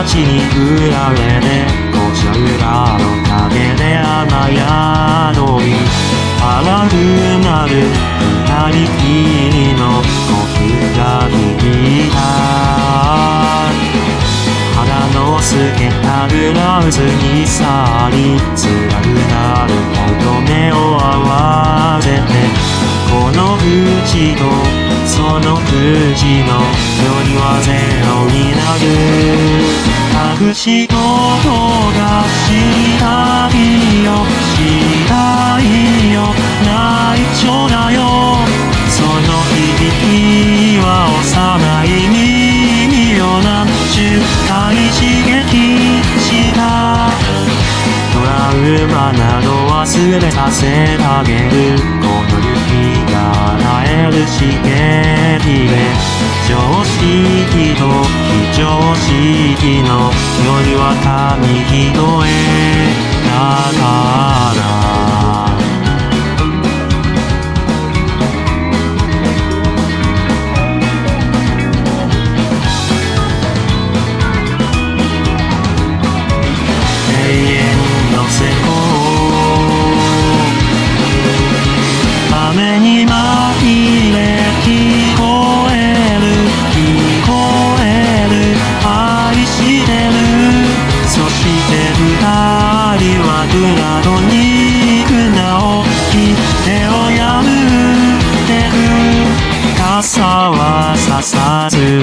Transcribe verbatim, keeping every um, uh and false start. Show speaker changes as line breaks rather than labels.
ちに振られて五十裏の陰で雨宿い荒くなる二人きりの声が響いた肌の透けたブラウスにさり辛くなるほど目を合わせてこの口とその口の距離はゼロになる隠し事がしたいよしたいよ内緒だよその響きは幼い耳を何十回刺激したトラウマなど忘れさせてあげるこの雪が萎える刺激で常識と非常識の距離は紙一重だから永遠の瀬戸雨に紛れ聞こえる聞こえる愛してるそして二人はグラドに行くなおき手を破ってく傘はささず